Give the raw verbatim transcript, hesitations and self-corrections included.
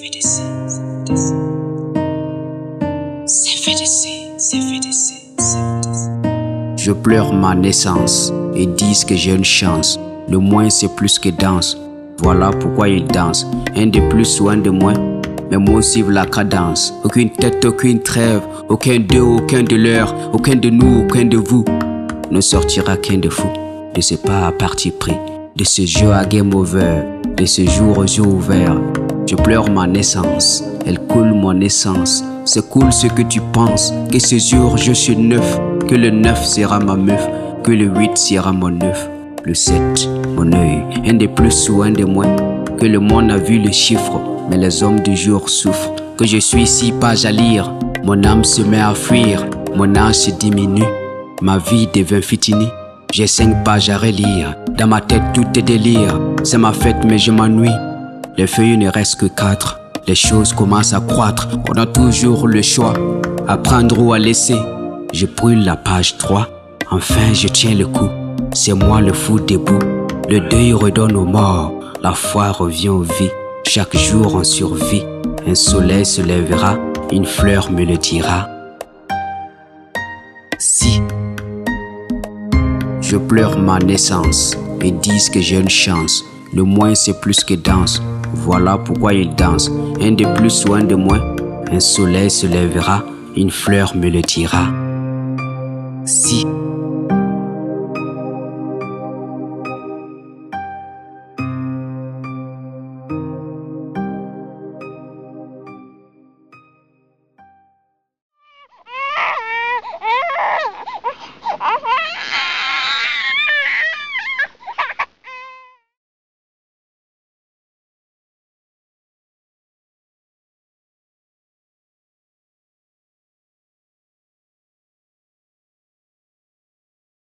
fait d'essai, c'est fait d'essai. C'est fait d'essai, c'est fait d'essai, c'est fait d'essai. Je pleure ma naissance et disent que j'ai une chance. Le moins c'est plus que danse. Voilà pourquoi ils dansent. Un de plus ou un de moins. Mes mots suivent la cadence. Aucune tête, aucune trêve. Aucun d'eux, aucun de leur. Aucun de nous, aucun de vous ne sortira qu'un de fou. De ce pas à parti pris. De ce jeu à game over. De ce jour aux yeux ouverts. Je pleure ma naissance. Elle coule mon essence. C'est cool ce que tu penses. Que ce jour je suis neuf. Que le neuf sera ma meuf. Que le huit sera mon neuf. Le sept, mon œil. Un de plus ou un de moins. Que le monde a vu le chiffre. Mais les hommes du jour souffrent. Que je suis six pages à lire. Mon âme se met à fuir. Mon âge se diminue. Ma vie devient fitini. J'ai cinq pages à relire. Dans ma tête tout est délire. C'est ma fête mais je m'ennuie. Les feuilles ne restent que quatre. Les choses commencent à croître. On a toujours le choix. À prendre ou à laisser. Je brûle la page trois. Enfin je tiens le coup. C'est moi le fou debout. Le deuil redonne aux morts. La foi revient aux vies. Chaque jour on survit. Un soleil se lèvera. Une fleur me le dira. Si je pleure ma naissance et disent que j'ai une chance. Le moins c'est plus que danse. Voilà pourquoi ils dansent. Un de plus ou un de moins. Un soleil se lèvera. Une fleur me le dira. Si